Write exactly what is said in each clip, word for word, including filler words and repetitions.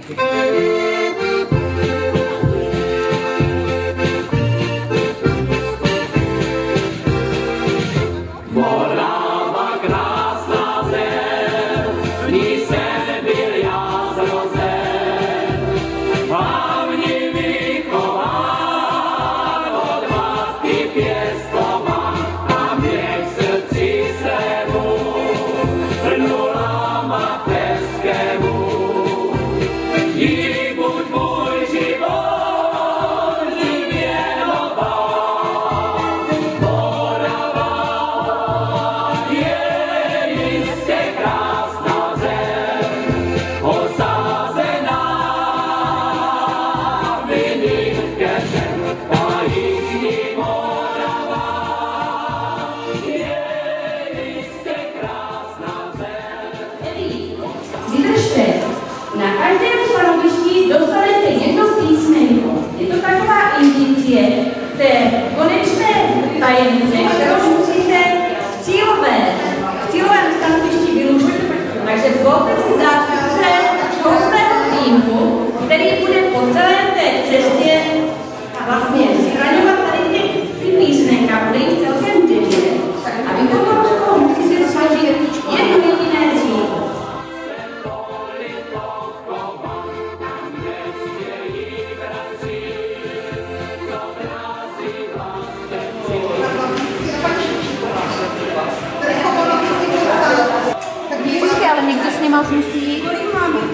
Na každém stanovišti dostanete jedno písmenko. Je to taková indicie té konečné tajemnice, kterou musíte v cílové, v cílovém stanovišti vylučit. Takže zvolte si zástupce toho svého týmu, který bude po celé té cestě vlastně schraňovat tady ty, ty písmenka, bude jich celkem devět. A vy potom musíte složit jedno jediné cílo. Ale někdo s nima musí. Kolik má být?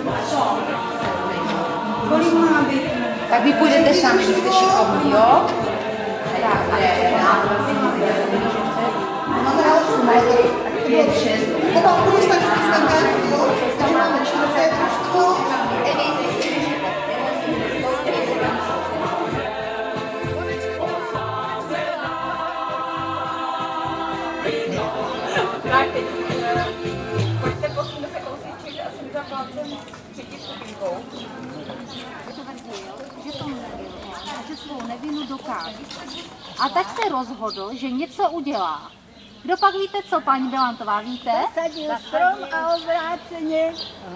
Kolik má být? Tak vy půjdete sami, že jste šikovní, jo? Máme na osm metry, tak pět, šest. Potom budu statistická kartu, tam máme čtyřicet družstvo. Pojďte, posuneme se kousíček a jsem zaplácen třetí skupinkou. Tvrdil, že to nebyl, že svou nevinu dokáže. A tak se rozhodl, že něco udělá. Kdo pak víte co, paní Belantová, víte? Zasadil strom a obráceně.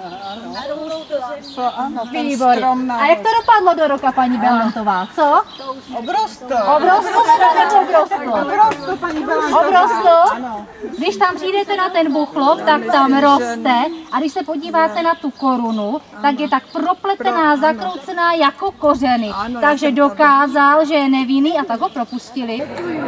Co, ano, ten Výborně. strom na... A jak to dopadlo do roka, paní Belantová, co? Obrosto. Obrostlo nebo obrostlo? Obrosto, paní Belantová. Obrostlo? Ano. Když tam přijdete na ten buchlov, tak tam roste a když se podíváte na tu korunu, tak je tak propletená, zakroucená jako kořeny. Takže dokázal, že je nevinný a tak ho propustili.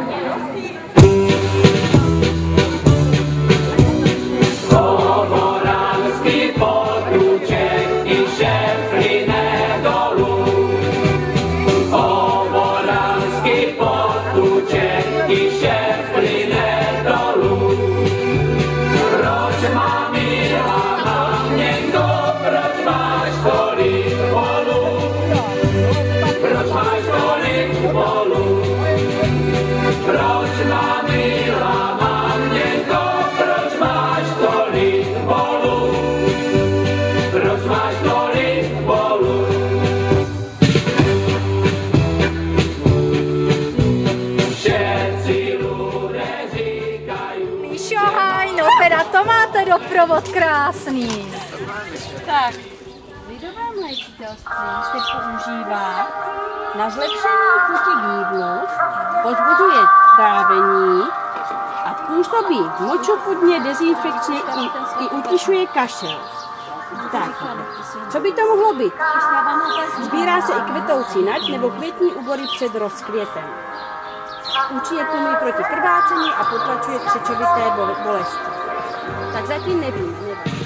To máte doprovod krásný. Tak, lidové léčitelství se používá na zlepšení chuti k jídlu, pozbuzuje trávení a působí močopudně, dezinfekčně i, i utišuje kašel. Tak, co by to mohlo být? Sbírá se i kvetoucí nať nebo květní úbory před rozkvětem. Účinně pomůže proti krvácení a potlačuje křečovité bolesti. Tak zatím nevím. nevím.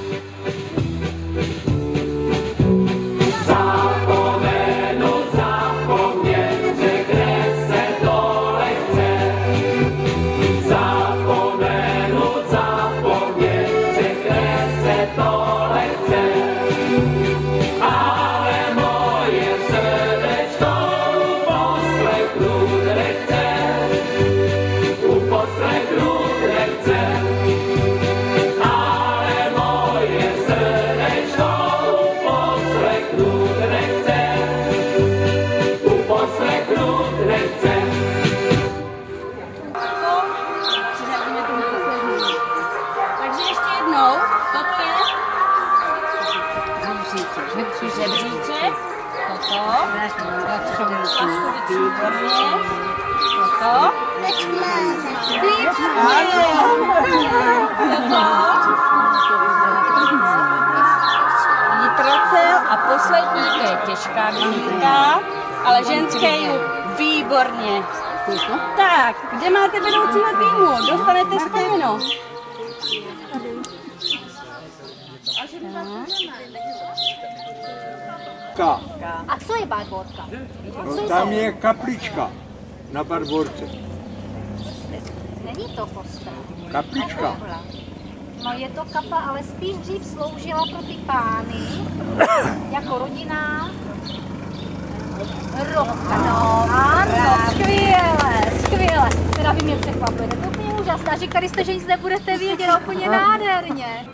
Zapomenout, zapomnět, že kde se dole chce. Zapomenout, zapomnět, že kde se dole chce. Ale moje srdečko uposlechnu nechce. Uposlechnu nechce. Ale moje srdečko Žebříček. Toto. Výborně. Toto. Nitrocel a poslední, to je těžká vyhlídka, ale ženské ju výborně. Tak, kde máte vedoucího týmu? Dostanete splněno. A co je barborka? No, tam je kaplička na barborce. Není to kostel. Kaplička. No je to kapla, ale spíš dřív sloužila pro ty pány, jako rodinná hrobka. No, ano, skvěle, skvěle. Teda vy mě překvapujete, to úplně úžasné. Říkali jste, že nic nebudete vědět, úplně nádherně.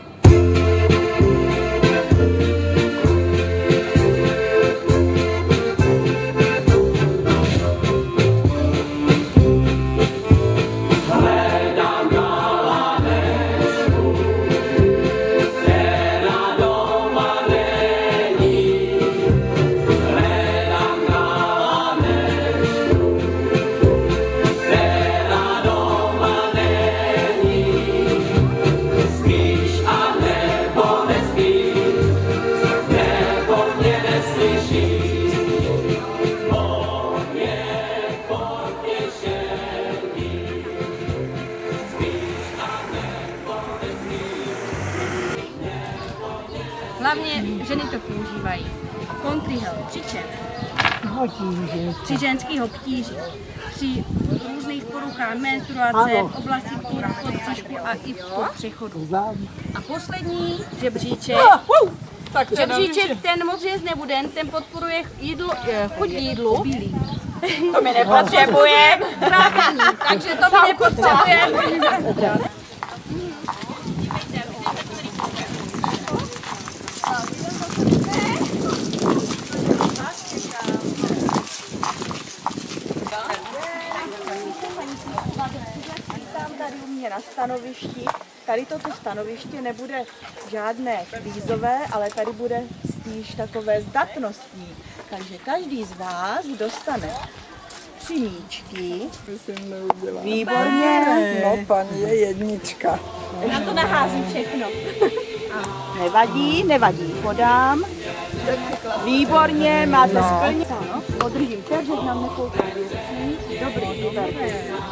Hlavně ženy to používají. Kontryhel, při čem? Při ženských obtížích, při různých poruchách menstruace, v oblasti podpříšku a i v přechodu. A poslední žebříček. Žebříček, ten moc jíst nebude, ten podporuje jídlo, chuť jídlu. To my nepotřebujeme. Takže to my nepotřebujeme. Tady u mě na stanovišti. Tady toto stanoviště nebude žádné kvízové, ale tady bude spíš takové zdatnostní. Takže každý z vás dostane tři míčky. Výborně. No, paní je jednička. Já to naházím všechno. Nevadí, nevadí, podám. Výborně, máte splně. Podržím tak, že nám nekouká věcí. Dobrý, dobrý.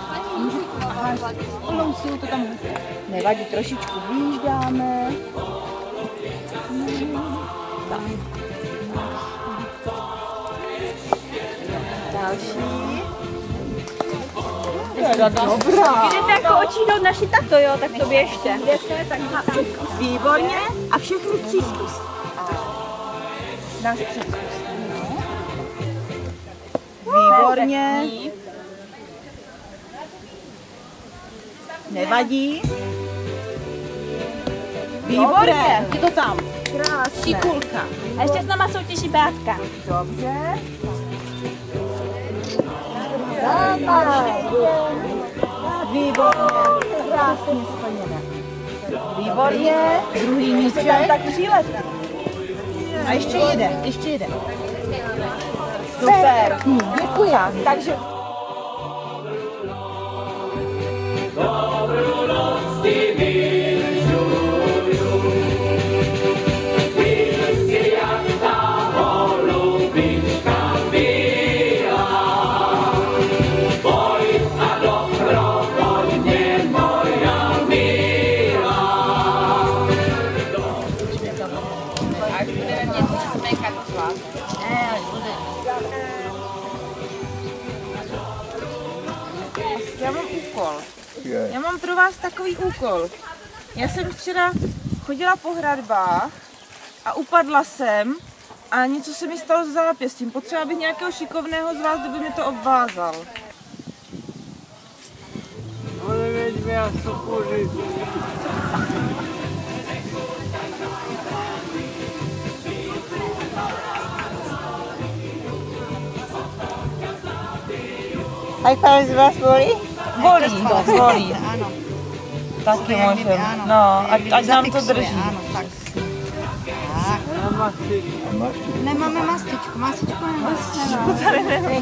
Plnou sílu to tam nevadí, trošičku vyjíždáme. Tak. Další. Dobrá. Jdete jako očínout naši tato, jo, tak to běžte. Výborně. A všechny tři zkus. Na střed. Výborně. Nevadí. Výborně. Je to tam. Krásné. Šikulka. A ještě s náma soutěží Bátka. Dobře. Výborně. Krásně splněné. Výborně. Druhý místě. Tak přílet. A ještě jede. Ještě jede. Super. Děkuji. Takže Dobrou noc ti vyžuju, vždycky jak ta holubička byla. Pojď a doprovodně moja milá. Až budeme něco smekat z vás. já mám úkol. Já mám pro vás takový úkol. Já jsem včera chodila po hradbách a upadla jsem a něco se mi stalo s zápěstím. Potřeba bych nějakého šikovného z vás, kdo by mi to obvázal. No nevěďme, jak to pořít. A jak z vás bolí? Bolí, to bolí. Ano. Taky můžeme. No, ať, ať nám to drží. Ano, tak. Tak. Nemáme mastičku, mastičku nemáme. Mastičku tady nemáme.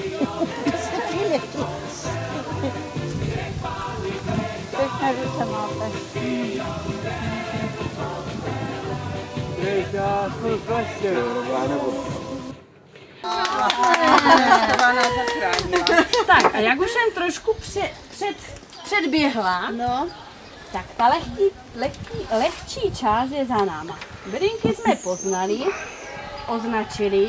Pěkné ruce máte. Tak a jak už jsem trošku před, před, předběhla, no, tak ta lehký, lehký, lehčí část je za náma. Bylinky jsme poznali, označili.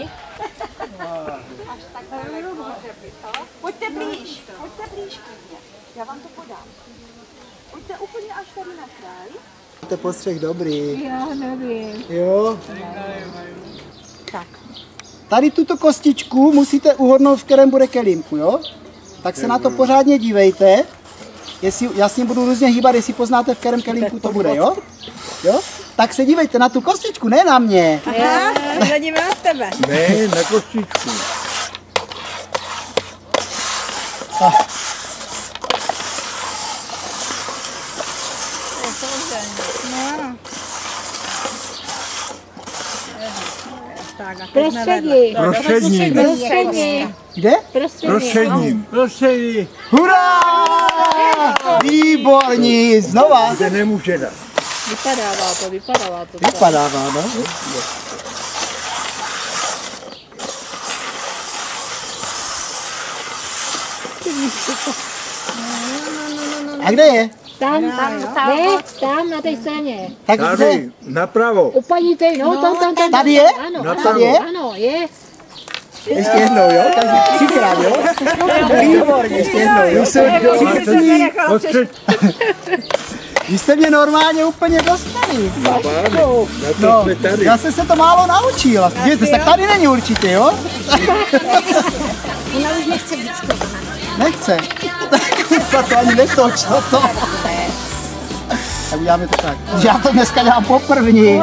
Pojďte blíž, pojďte blíž. Já vám to podám. Pojďte úplně až tady na kraj. To postřeh dobrý. Já nevím. Jo. Tak. Tady tuto kostičku musíte uhodnout, v kterém bude kelímku, jo? Tak se na to pořádně dívejte. Jestli, já s ním budu různě hýbat, jestli poznáte, v kterém kelímku to bude, jo? Jo? Tak se dívejte na tu kostičku, ne na mě. Aha, hledíme na tebe. Ne, na kostičku. Ah. Prostředí. Prostředním. Prostředí. Kde? Prostředním. Prostředí. Hurá! Výborní, znova. To nemůže dát. Vypadává to, vypadává to. Vypadává, no. A kde je? Tam, tam, tam, ne, tam na té scéně. Tak kde? Tady, napravo. U paní tej, no, tam, tam, tam. Tady je? Ano, Tady je? ano, je. Ještě jednou, jo? Takže třikrát, jo? Výborně, ještě jednou, jo? Vy jste mě normálně úplně dostali. No, já jsem se to málo naučil. Víte, tak tady není určitě, jo? Ona už nechce být schopná. Nechce. Tak to ani netoč, no to. Tak uděláme to tak. Já to dneska dělám poprvní.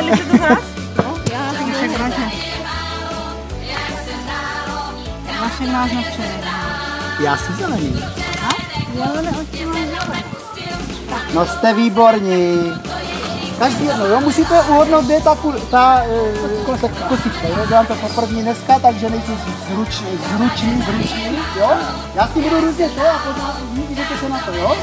Vaše náznačené. Já jsem zelený. No jste výborní. Každý jedno, jo, musíte uhodnout, kde je ta, ta, ta kostička, jo, dělám to poprvní dneska, takže nejsem zručný, zručný, zručný, jo. Já si budu různě to a pořád jdete se na to, jo.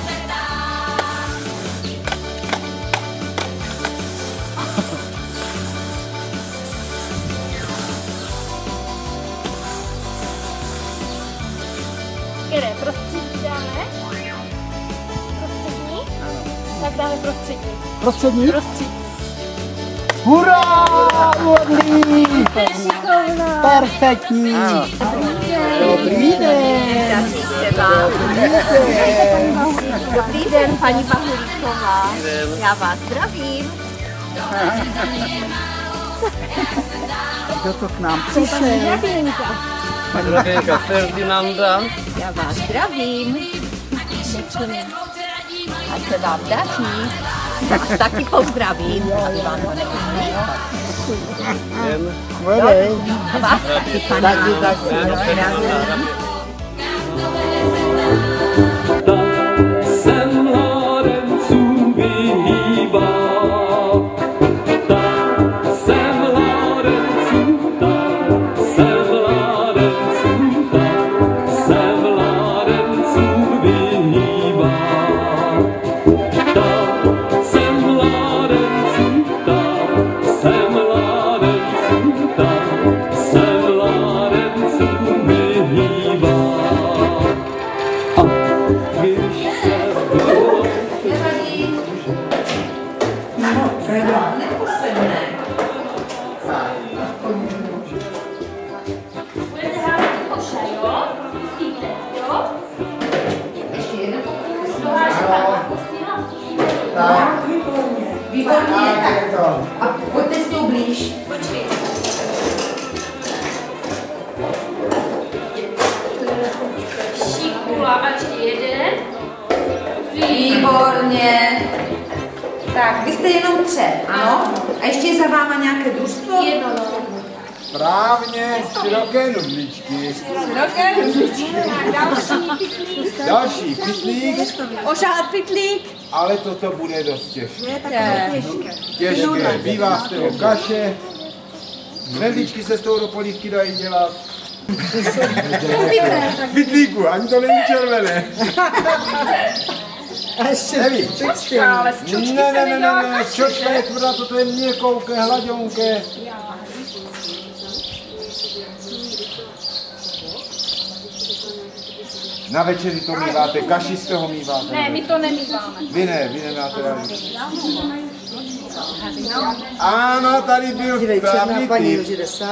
Které prostředí dáme? Prostřední? Ano. Tak dáme prostřední. Prostřední? Prostřední. Hurá! Dobrý! Perfektní! Dobrý den! Dobrý den, paní Pahulíková. Já vás zdravím. Kdo to k nám přišel? Zdravím, Ferdinanda. Já vás zdravím. Ať se vám daří. Tak taky pozdravím, aby vám to neumí. A vás taky, pane. Taky, taky. Se mládenců vyhýbá. Se mládenců, se mládenců, se mládenců vyhýbá. Se mládenců, se mládenců, se mládenců vyhýbá. A když se Budete hrát do koše, jo? Myslíte, jo? Ještě jeden. Tak, Výborně, tak. A pojďte s tou blíž. Počkejte. Šikula a ještě jeden. Výborně. Tak, vy jste jenom tři, ano? A ještě je za váma nějaké družstvo? Jedno, no. Správně, široké nudličky. Široké ružičky. Další pytlík. Další pytlík, Ožát pytlík. ale toto bude dost těžké. Je takové těžké. Těžké, bývá z toho kaše. Knedlíčky se z toho do polívky dají dělat. Fitlíku, ani to není červené. A ještě Neví. Ale z čočky Ne, se ne, ne, nedělá ne, ne, čočka je tvrdá, toto je měkouké, hladionké. Na večeři to míváte, kaši z toho míváte. Ne, my to nemýváme. Vy ne, vy nemáte rádi. Ano, tady byl právě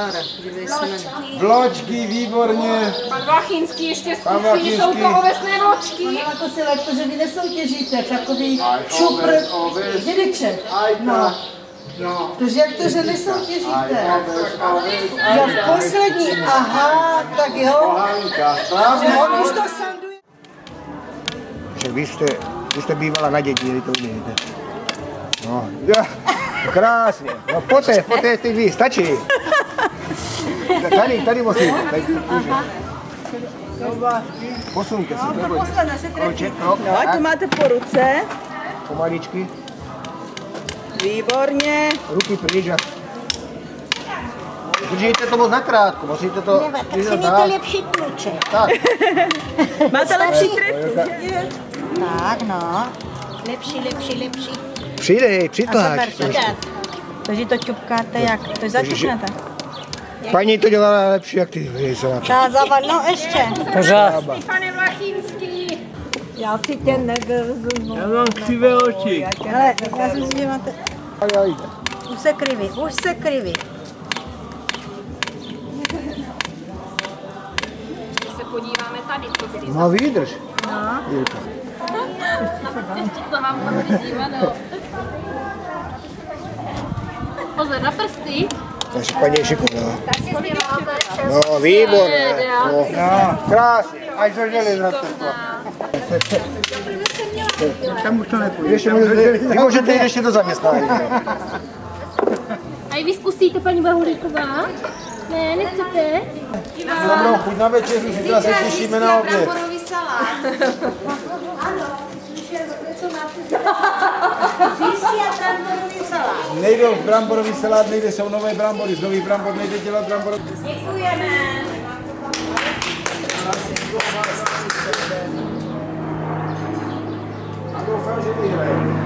vločky, výborně. Pan Vlachinský ještě Pan zkusí, Vlachinský. jsou to ovesné vločky. No, to si lehko, že vy nesoutěžíte, takový Aj, šupr, oves, oves. dědeček. Aj, No. No. Takže jak to, že nesoutěžíte? Aj, oves, oves. Jo, v poslední, aha, tak jo. Pohánka, správně. On už to sanduje. Že vy jste, vy jste bývala na děti, vy to umějete. No, jo, krásně. No poté, poté ty vy, stačí. Tady, tady musíte. Tady, posunte se, to bude. No, ať to máte po ruce. Pomaličky, Výborně. ruky pryč. a- Držíte to moc nakrátko, musíte to... Tak si mějte lepší kluče. Tak. Máte lepší trefy, že? Tak, no. Lepší, lepší, lepší. Přidej, přitlač. Takže to ťupkáte jak? To zaťuknete. Paní to dělala lepší, jak ty. vy se na to. Třeba závad, no ještě. Pořád. Pane Vlachinský. Já si tě nevezmu. Já mám křivé oči. Ale já si myslím, že máte... Ale jde. Už se kriví, už se kriví. Se podíváme tady, co ty No vydrž. No. Jirka. Ještě to mám hodně divadlo. Pozor na prsty. Takže paní je šikovná. Tak si zpíváte. No, výborné. No, no, krásně. Až zažili na to. Tam už to nepůjde. Ještě můžete, vy můžete jít ještě do zaměstnání. A i vy zkusíte, paní Bahulíková? Ne, nechcete? Dobrou chuť na večeři, zítra se těšíme na oběd. Nejde bramborový salát, nejde, jsou nové brambory, z nových brambor nejde dělat bramborový. Děkujeme. A doufám, že vyhraje.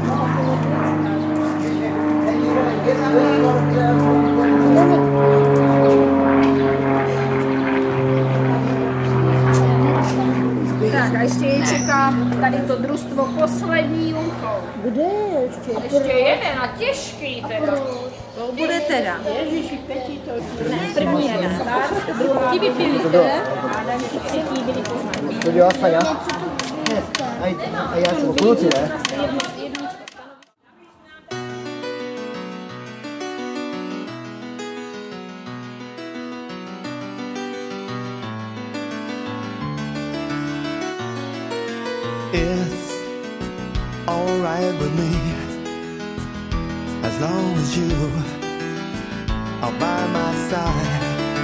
Tak a ještě je čekám tady to družstvo poslední úkol. Kde je ještě? Ještě jeden a těžký teda. To bude teda. Ježiši, Peti, to první jeden. Ti vypili jste? Třetí byli poznaní. To dělá Spaňa? A já jsem kluci, ne? It's alright with me as long as you are by my side.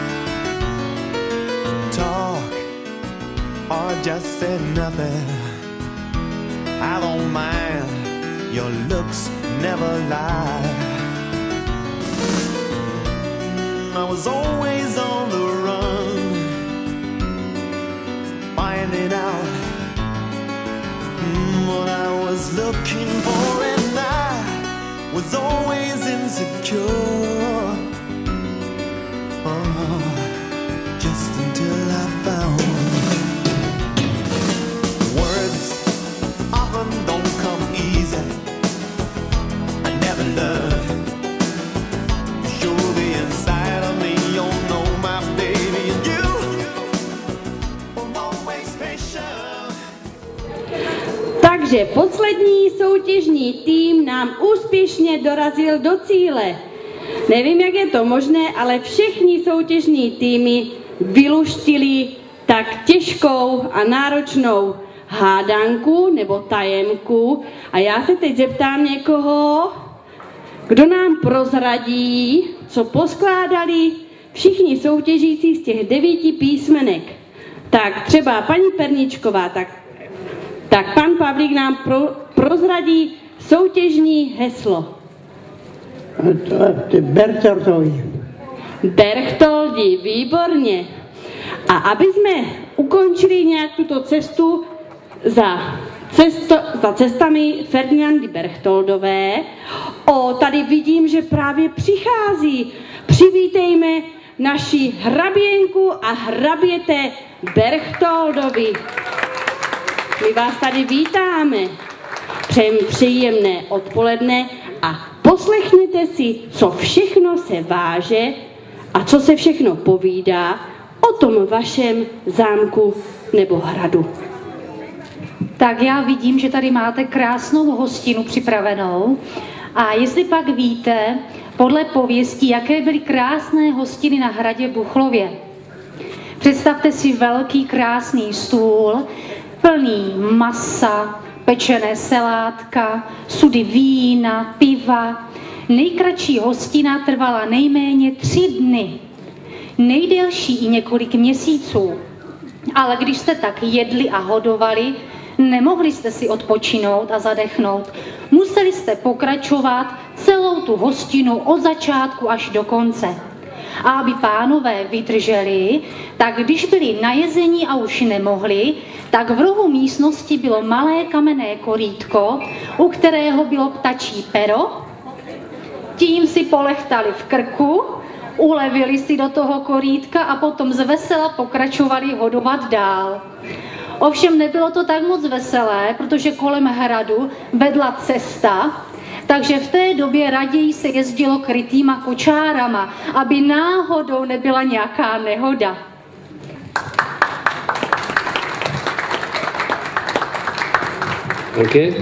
Talk or just say nothing. I don't mind, your looks never lie. I was always on the run, finding out what I was looking for, and I was always insecure. Oh, just until I found words often don't come easy. I never learned to show the inside of me. You know my baby, and you were always patient. Takže poslední soutěžní tým nám úspěšně dorazil do cíle. Nevím, jak je to možné, ale všechny soutěžní týmy vyluštili tak těžkou a náročnou hádanku nebo tajemku. A já se teď zeptám někoho, kdo nám prozradí, co poskládali všichni soutěžící z těch devíti písmenek. Tak třeba paní Perničková, tak Tak pan Pavlík nám pro, prozradí soutěžní heslo. Bertartovi. Berchtoldi, výborně. A aby jsme ukončili nějak tuto cestu za, cesto, za cestami Ferdinandy Berchtoldové, o, tady vidím, že právě přichází. Přivítejme naši hraběnku a hraběte Berchtoldovi. My vás tady vítáme. Přejem příjemné odpoledne a poslechněte si, co všechno se váže a co se všechno povídá o tom vašem zámku nebo hradu. Tak já vidím, že tady máte krásnou hostinu připravenou. A jestli pak víte, podle pověstí, jaké byly krásné hostiny na hradě Buchlově. Představte si velký krásný stůl, plný masa, pečené selátka, sudy vína, piva. Nejkratší hostina trvala nejméně tři dny, nejdelší i několik měsíců. Ale když jste tak jedli a hodovali, nemohli jste si odpočinout a zadechnout. Museli jste pokračovat celou tu hostinu od začátku až do konce. A aby pánové vydrželi, tak když byli najezení a už nemohli, tak v rohu místnosti bylo malé kamenné korýtko, u kterého bylo ptačí pero. Tím si polechtali v krku, ulevili si do toho korýtka a potom zvesela pokračovali hodovat dál. Ovšem nebylo to tak moc veselé, protože kolem hradu vedla cesta, takže v té době raději se jezdilo krytýma kočárama, aby náhodou nebyla nějaká nehoda. Okay.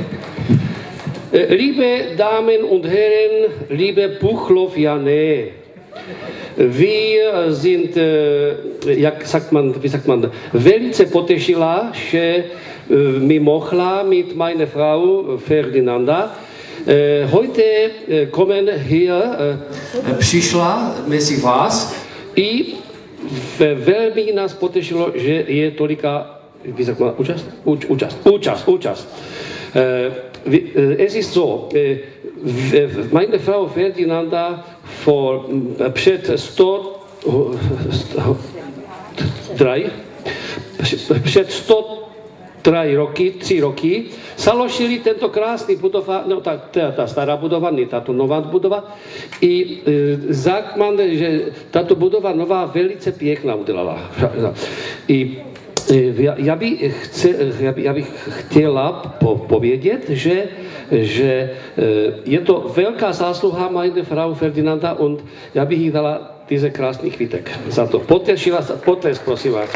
Liebe Damen und Herren, liebe Buchlovianer, wir sind, jak sagt man, wie sagt man, velice potěšila, že mi mohla mit meiner Frau Ferdinanda heute kommen hier, přišla mezi vás i velmi nás potěšilo, že je tolika, wie sagt man, účast? Účast, účast, účast. Es ist so, meine Frau Ferdinanda vor, před sto tři, před sto tři roky, tři roky, založili tento krásný budova, no ta, ta, ta stará budova, ne tato nová budova, i e, zákman, že tato budova nová velice pěkná udělala. I Já, já, bych chce, já, by, já bych chtěla po, povědět, že, že je to velká zásluha meine Frau Ferdinanda und já bych jí dala tyze krásný kvítek za to. Potěšila se, potlesk, prosím vás.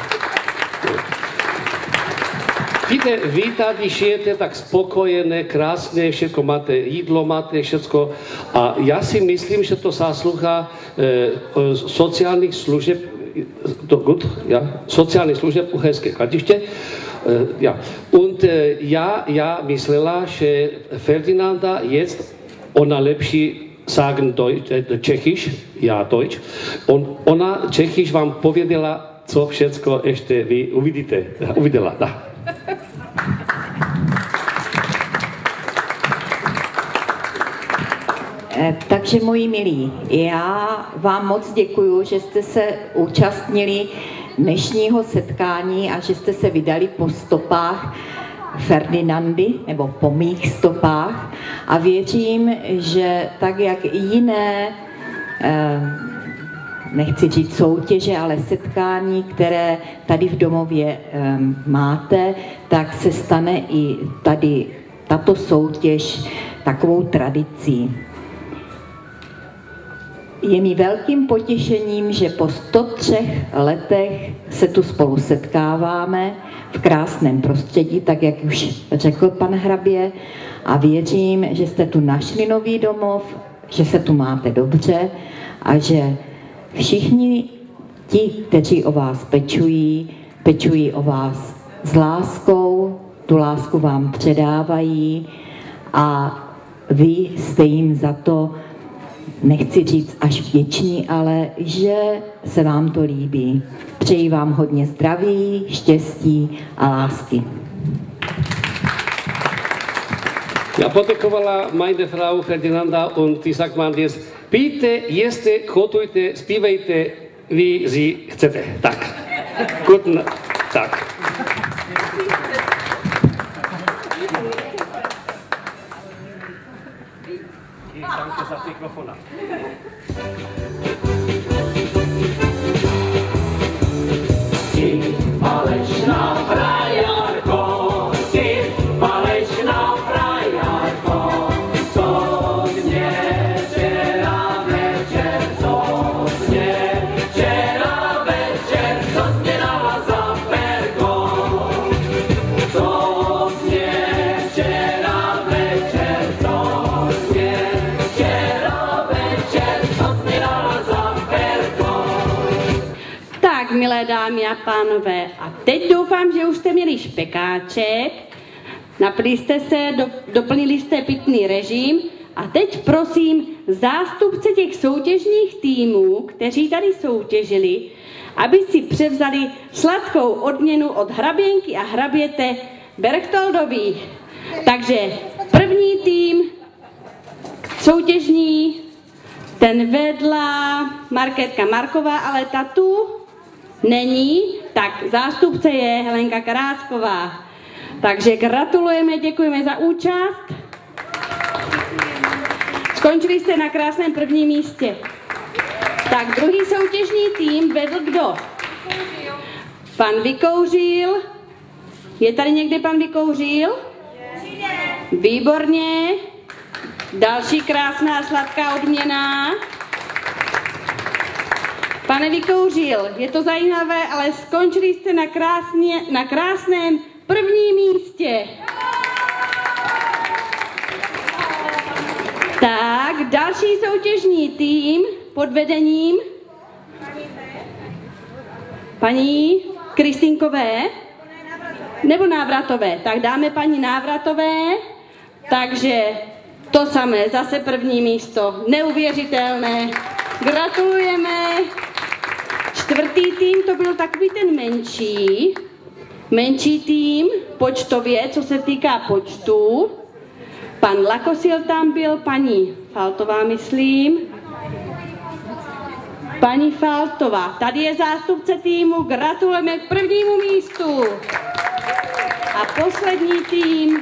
Víte, vy tady žijete tak spokojené, krásné, všechno máte, jídlo máte, všecko. A já si myslím, že to zásluha eh, sociálních služeb, to gut, ja, soziale služeb Uherské Hradiště. Ja. Und já, já myslela, že Ferdinanda je ona lepší sagen Deutsch, Čechiš, já Deutsch. On, ona Čechiš vám pověděla, co všecko ještě vy uvidíte. Uviděla, da. Takže moji milí, já vám moc děkuju, že jste se účastnili dnešního setkání a že jste se vydali po stopách Ferdinandy, nebo po mých stopách. A věřím, že tak jak i jiné, nechci říct soutěže, ale setkání, které tady v domově máte, tak se stane i tady tato soutěž takovou tradicí. Je mi velkým potěšením, že po sto třech letech se tu spolu setkáváme v krásném prostředí, tak jak už řekl pan hrabě, a věřím, že jste tu našli nový domov, že se tu máte dobře a že všichni ti, kteří o vás pečují, pečují o vás s láskou, tu lásku vám předávají a vy jste jim za to, nechci říct až vděční, ale že se vám to líbí. Přeji vám hodně zdraví, štěstí a lásky. Ja poděkovala meine Frau Ferdinanda und die sagt man jetzt, pijte, jeste, kotujte, zpívejte, vy si chcete. Tak, guten Tag. Danke za mikrofona. Ty falešná frajerko, ty falešná frajerko, co mě včera večer, co mě včera večer, co mě dala za perko, co mě včera večer, co mě včera večer, co mě dala za perko. Tak, milé dámy a pánové, a teď doufám, že už jste měli špekáček, napili jste se, do, doplnili jste pitný režim a teď prosím zástupce těch soutěžních týmů, kteří tady soutěžili, aby si převzali sladkou odměnu od hraběnky a hraběte Berchtoldových. Takže první tým soutěžní, ten vedla Markétka Marková, ale ta tu není, tak zástupce je Helenka Karásková. Takže gratulujeme, děkujeme za účast. Skončili jste na krásném prvním místě. Tak druhý soutěžní tým vedl kdo? Pan Vykouřil. Je tady někde pan Vykouřil? Výborně. Další krásná sladká odměna. Pane Vykouřil, je to zajímavé, ale skončili jste na, krásně, na krásném prvním místě. Tak, další soutěžní tým pod vedením paní Kristýnkové nebo Návratové. Tak dáme paní Návratové, takže to samé, zase první místo, neuvěřitelné. Gratulujeme. Čtvrtý tým, to byl takový ten menší, menší tým, počtově, co se týká počtu. Pan Lakosil tam byl, paní Faltová, myslím. Paní Faltová, tady je zástupce týmu, gratulujeme k prvnímu místu. A poslední tým.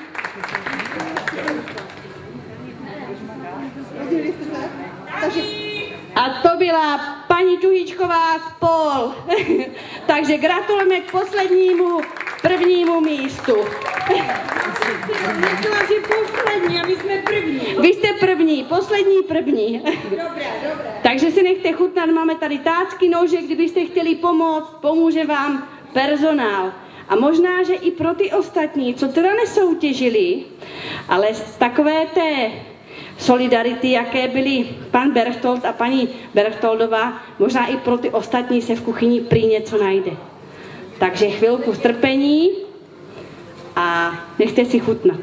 A to byla paní Tuhičková z Pol. Takže gratulujeme k poslednímu, prvnímu místu. Řekla, že poslední a my jsme první. Vy jste první, poslední první. Dobré, dobré. Takže si nechte chutnat, máme tady tácky, nože, kdybyste chtěli pomoct, pomůže vám personál. A možná, že i pro ty ostatní, co teda nesoutěžili, ale z takové té solidarity, jaké byly pan Berchtold a paní Berchtoldová, možná i pro ty ostatní se v kuchyni prý něco najde. Takže chvilku strpení a nechte si chutnat.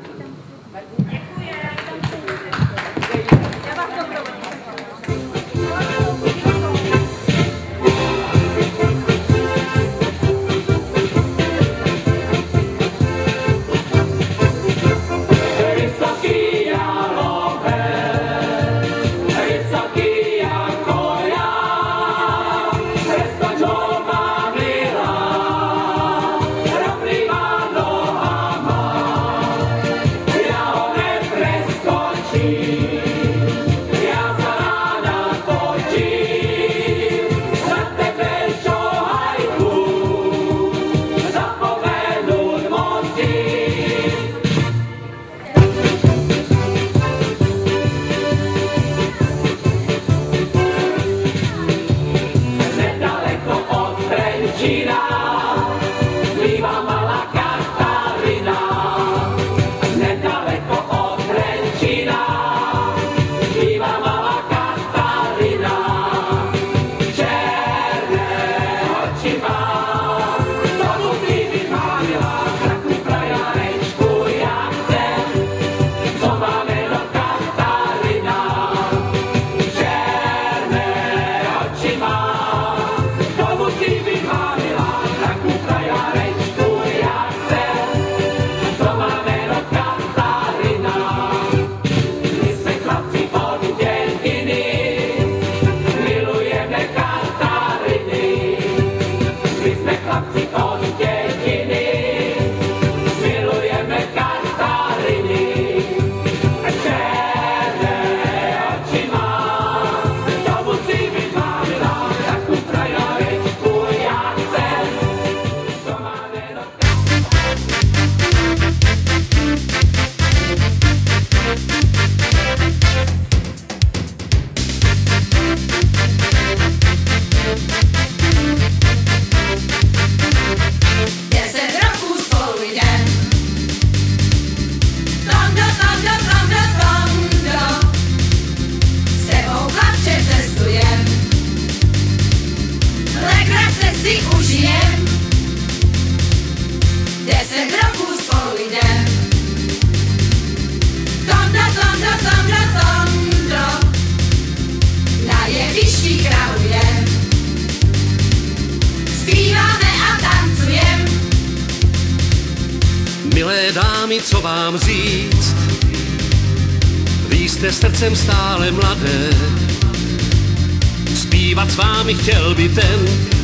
co vám říct. Vy jste srdcem stále mladé, zpívat s vámi chtěl by ten,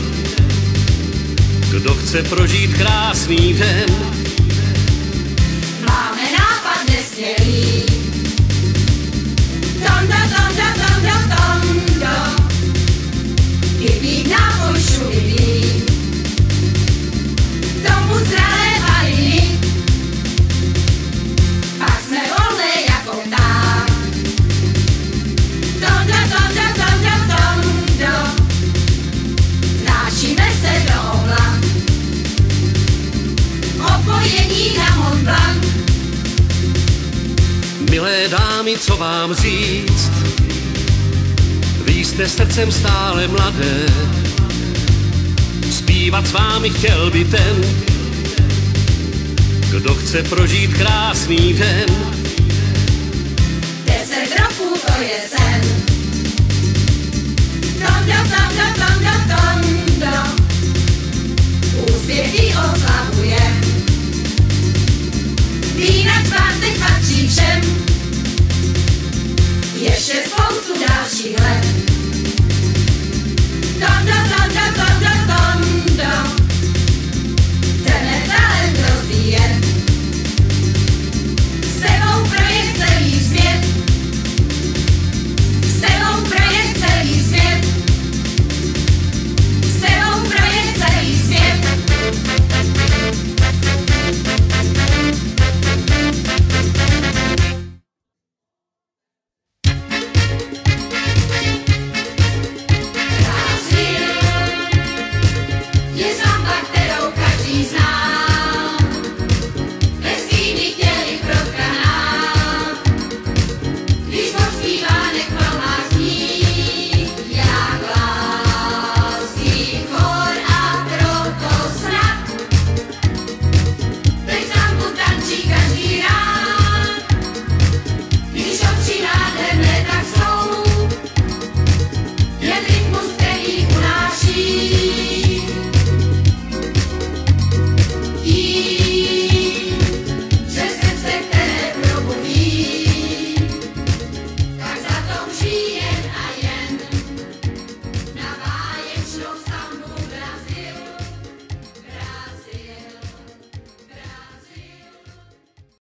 kdo chce prožít krásný den. Máme nápad nesmělý. Tondo, tondo, tondo, tondo. I být nápoj šumivý. Tomu zralé valiny. Pak jsme volné jako pták. Tondo, tondo, tondo, tondo. Znášíme se do oblak. Opojení na Mont Blanc. Milé dámy, co vám říct, vy jste srdcem stále mladé, zpívat s vámi chtěl by ten, kdo chce prožít krásný den. Deset roků to je sen. Tondo, tondo, tondo, tondo. Úspěchy oslavuje. Vína čtvrtek patří všem. Ještě spoustu dalších let.